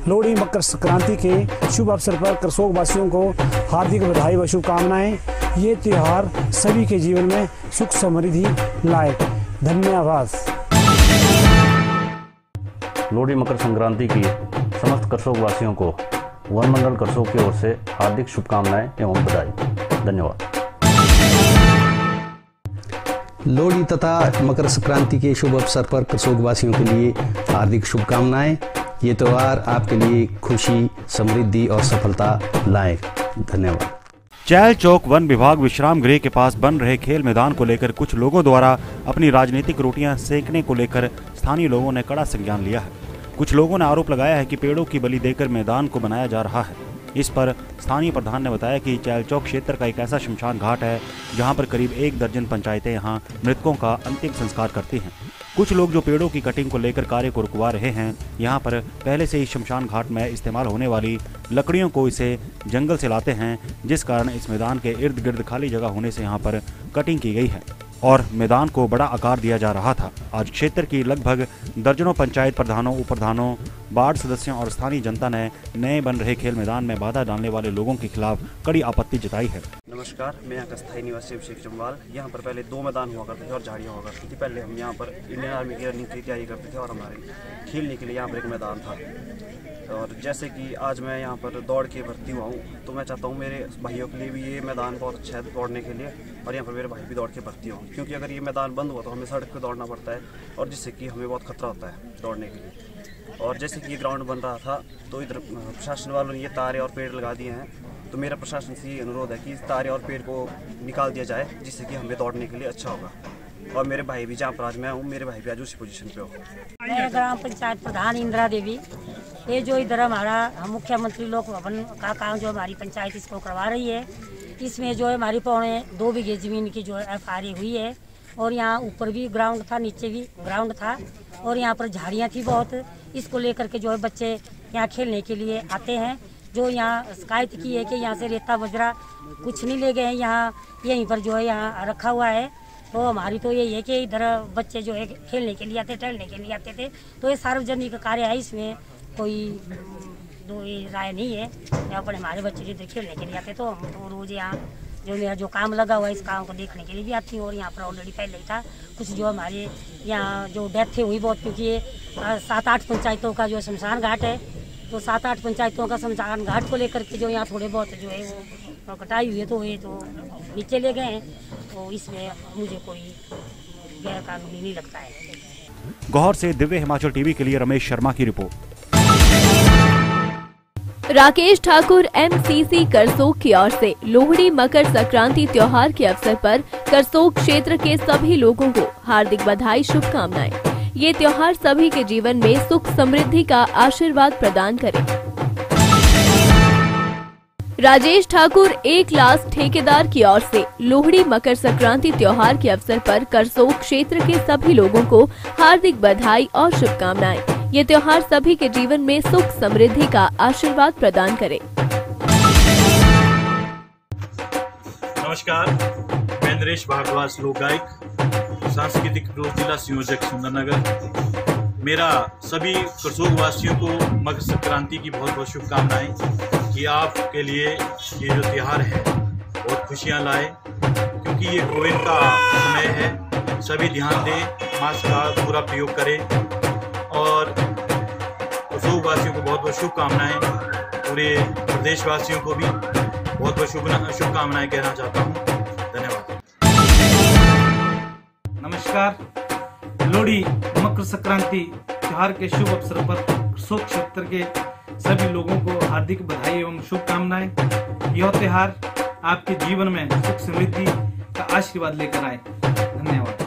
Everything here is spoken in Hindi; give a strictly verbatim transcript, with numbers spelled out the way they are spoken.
लोहड़ी मकर संक्रांति के शुभ अवसर पर करसोग वासियों को हार्दिक बधाई व शुभकामनाएं। ये त्योहार सभी के जीवन में सुख समृद्धि लाए। धन्यवाद। लोहड़ी मकर संक्रांति की समस्त करसोग वासियों को वन मंडल करसोग की ओर से हार्दिक शुभकामनाएं एवं बधाई। धन्यवाद। लोहड़ी तथा मकर संक्रांति के शुभ अवसर पर करसोग वासियों के लिए हार्दिक शुभकामनाएं। ये त्यौहार आपके लिए खुशी, समृद्धि और सफलता लाए। धन्यवाद। चैल चौक वन विभाग विश्राम गृह के पास बन रहे खेल मैदान को लेकर कुछ लोगों द्वारा अपनी राजनीतिक रोटियां सेकने को लेकर स्थानीय लोगों ने कड़ा संज्ञान लिया है। कुछ लोगों ने आरोप लगाया है कि पेड़ों की बलि देकर मैदान को बनाया जा रहा है। इस पर स्थानीय प्रधान ने बताया कि चैल चौक क्षेत्र का एक ऐसा शमशान घाट है जहां पर करीब एक दर्जन पंचायतें यहां मृतकों का अंतिम संस्कार करती हैं। कुछ लोग जो पेड़ों की कटिंग को लेकर कार्य को रुकवा रहे हैं, यहां पर पहले से ही शमशान घाट में इस्तेमाल होने वाली लकड़ियों को इसे जंगल से लाते हैं, जिस कारण इस मैदान के इर्द गिर्द खाली जगह होने से यहां पर कटिंग की गई है और मैदान को बड़ा आकार दिया जा रहा था। आज क्षेत्र की लगभग दर्जनों पंचायत प्रधानों, उप प्रधानों, वार्ड सदस्यों और स्थानीय जनता ने नए बन रहे खेल मैदान में बाधा डालने वाले लोगों के खिलाफ कड़ी आपत्ति जताई है। नमस्कार, मैं यहाँ का स्थायी निवासी अभिषेक जम्वाल। यहाँ पर पहले दो मैदान हुआ करते थे और झाड़ियाँ हुआ करती थी। पहले हम यहाँ पर इंडियन आर्मी की रनिंग की तैयारी करते थे और हमारे खेलने के लिए यहाँ पर एक मैदान था। और जैसे कि आज मैं यहाँ पर दौड़ के भर्ती हुआ हूँ, तो मैं चाहता हूँ मेरे भाइयों के लिए भी ये मैदान बहुत अच्छा है दौड़ने के लिए, और यहाँ पर मेरे भाई भी दौड़ के भर्ती हों। क्योंकि अगर ये मैदान बंद हुआ तो हमें सड़क पे दौड़ना पड़ता है और जिससे कि हमें बहुत खतरा होता है दौड़ने के लिए। और जैसे कि ये ग्राउंड बन रहा था तो इधर प्रशासन वालों ने ये तारे और पेड़ लगा दिए हैं, तो मेरा प्रशासन से ये अनुरोध है कि इस तारे और पेड़ को निकाल दिया जाए, जिससे कि हमें दौड़ने के लिए अच्छा होगा। और मेरे भाई भी जहाँ पर आज मैं हूँ, मेरे भाई भी आज उसी पोजीशन पे हो। मैं ग्राम पंचायत प्रधान इंदिरा देवी। ये जो इधर हमारा मुख्यमंत्री लोक भवन का काम जो हमारी पंचायत इसको करवा रही है, इसमें जो है हमारी पौने दो बीघे जमीन की जो है एफ आर ए हुई है। और यहाँ ऊपर भी ग्राउंड था, नीचे भी ग्राउंड था और यहाँ पर झाड़ियाँ थी बहुत। इसको लेकर के जो है बच्चे यहाँ खेलने के लिए आते हैं। जो यहाँ शिकायत की है कि यहाँ से रेता बजरा कुछ नहीं ले गए हैं, यहाँ यहीं पर जो है यहाँ रखा हुआ है। तो हमारी तो यही है कि इधर बच्चे जो है खेलने के लिए आते, टहलने के लिए आते थे। तो ये सार्वजनिक कार्य है, इसमें कोई दो राय नहीं है। यहाँ पर हमारे बच्चे जो खेलने के लिए आते तो हम तो रोज़ यहाँ जो मेरा जो काम लगा हुआ है इस काम को देखने के लिए भी आती हूँ। और यहाँ पर ऑलरेडी पहले ही था कुछ जो हमारे यहाँ जो डेथ हुई बहुत, क्योंकि ये सात आठ पंचायतों का जो शमशान घाट है, तो सात आठ पंचायतों का शमशान घाट को लेकर के जो यहाँ थोड़े बहुत जो है वो कटाई हुई है, तो ये तो नीचे ले गए हैं। तो इसमें मुझे कोई गैर कानूनी नहीं लगता है। गौहर से दिव्य हिमाचल टीवी के लिए रमेश शर्मा की report. Rakesh Thakur M C C Karsog की ओर से लोहड़ी मकर संक्रांति त्योहार के अवसर पर करसोग क्षेत्र के सभी लोगों को हार्दिक बधाई, शुभकामनाएं। ये त्योहार सभी के जीवन में सुख समृद्धि का आशीर्वाद प्रदान करे। राजेश ठाकुर एक क्लास ठेकेदार की ओर से लोहड़ी मकर संक्रांति त्योहार के अवसर पर करसोग क्षेत्र के सभी लोगों को हार्दिक बधाई और शुभकामनाएं। ये त्योहार सभी के जीवन में सुख समृद्धि का आशीर्वाद प्रदान करे। नमस्कार, मैं नरेश भारद्वाज, लोक गायक, सांस्कृतिक जिला संयोजक सुंदरनगर। मेरा सभी करसोग वासियों को मकर संक्रांति की बहुत बहुत शुभकामनाएं कि आपके लिए ये जो त्योहार है बहुत खुशियां लाए, क्योंकि ये कोविड का समय है। सभी ध्यान दें, मास्क का पूरा प्रयोग करें और करसोग वासियों को बहुत बहुत शुभकामनाएं। पूरे प्रदेशवासियों को भी बहुत बहुत शुभकामनाएं कहना चाहता हूँ। धन्यवाद। नमस्कार, लोहड़ी मकर संक्रांति त्योहार के शुभ अवसर पर करसोग क्षेत्र के सभी लोगों को हार्दिक बधाई एवं शुभकामनाएं। यह त्योहार आपके जीवन में सुख समृद्धि का आशीर्वाद लेकर आए। धन्यवाद।